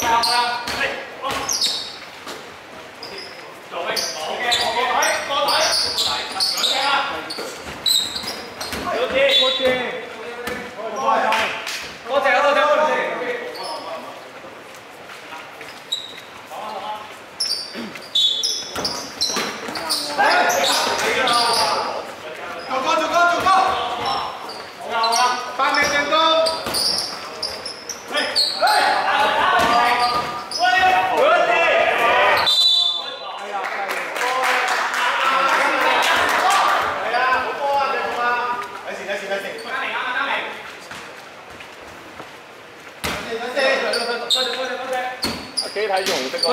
睇住紅色嗰個。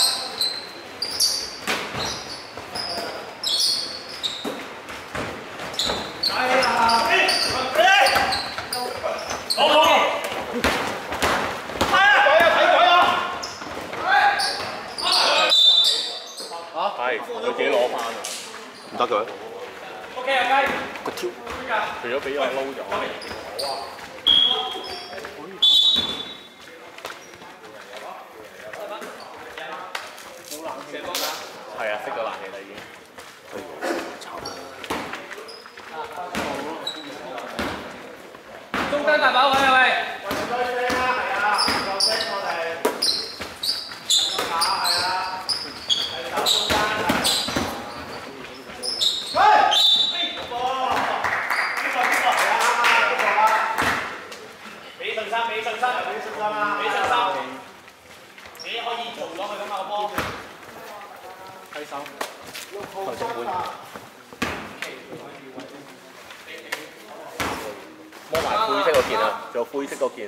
係，佢自己攞翻啊！唔得嘅。OK 啊，雞。個挑，除咗俾我撈咗。係啊，熄咗冷氣啦已經。中間大把位啊喂！揮手，頭中盤，摸埋灰色嗰件啊，仲有灰色嗰件。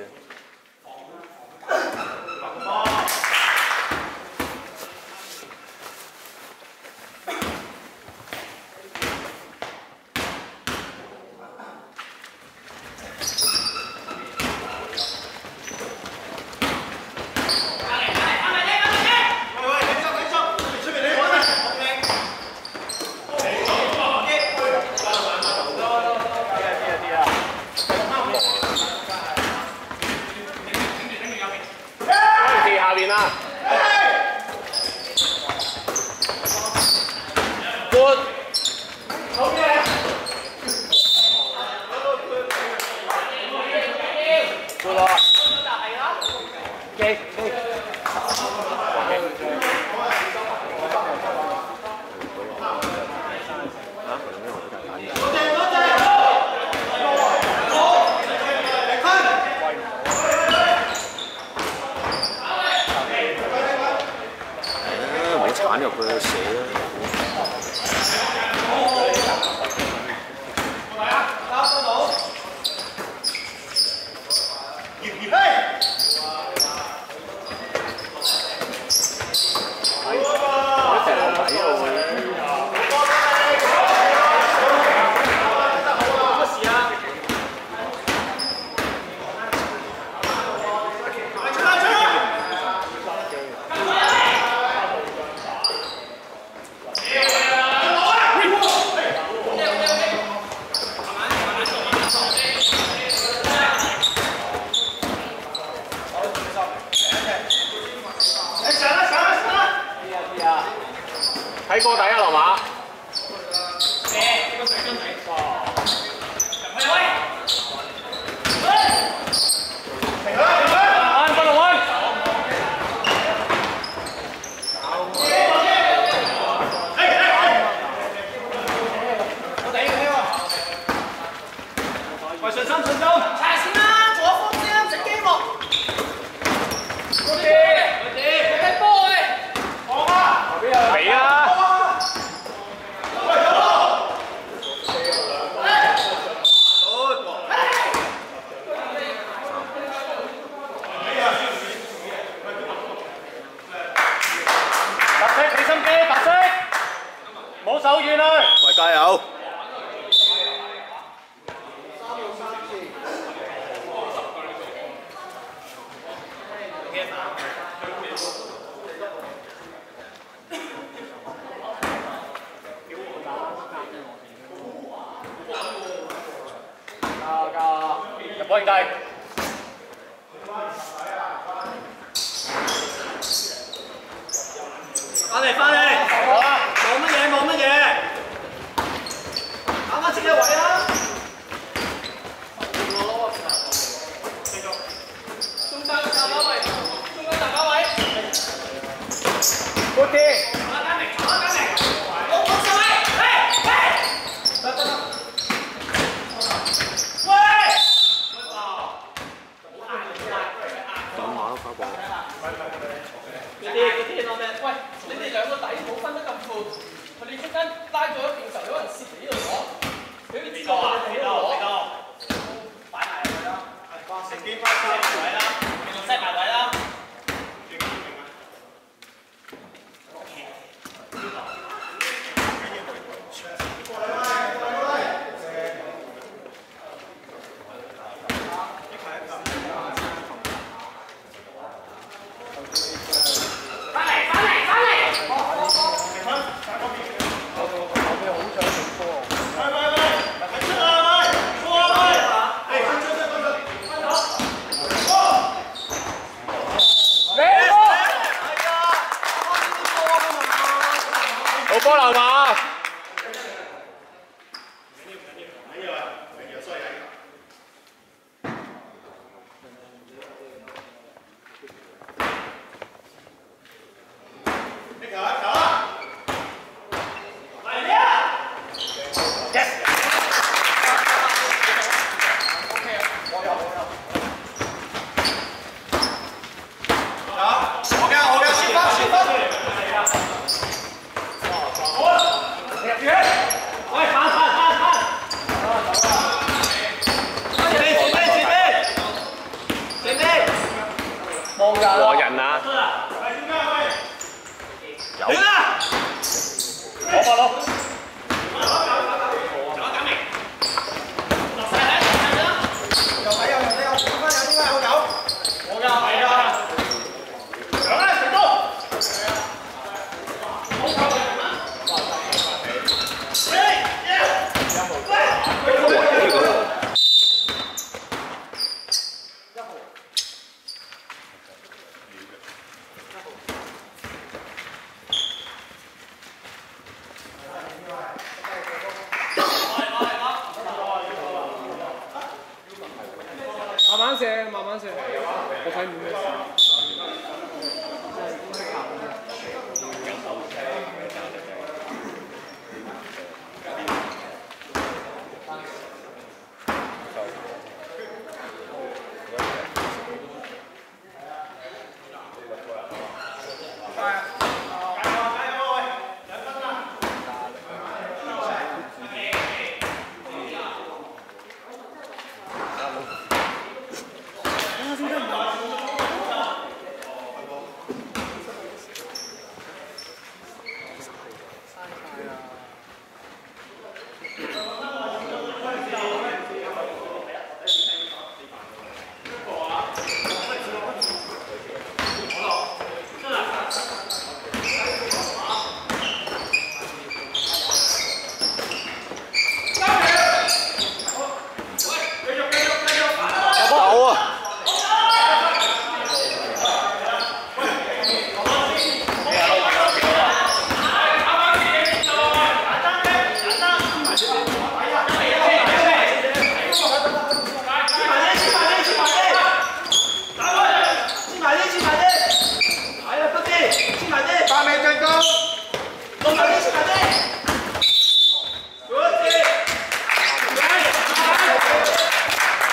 下邊啦。Good。好嘅。Good 咯。機。鏟入去死啦！睇過底啊，羅馬。喂，順心。踩先啦，左方先，食機幕。睇波喂。放啊！俾啊！冇手軟啊！喂，加油！入波兄弟！ 翻嚟，好啦，冇乜嘢，打翻自己位啦。中間大把位，good啲。喂，你哋兩個底冇分得咁闊，佢哋中間拉咗一邊時候，有人攝嚟呢度攞，俾你知道啊！你攞，擺埋入去啦，食幾塊先埋位啦，繼續 set 埋位啦。 好波流嘛！和人啊！有啊！攞法咯！慢慢射，我睇唔到咩事。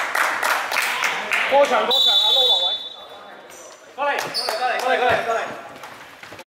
過場啊，撈落位，過嚟。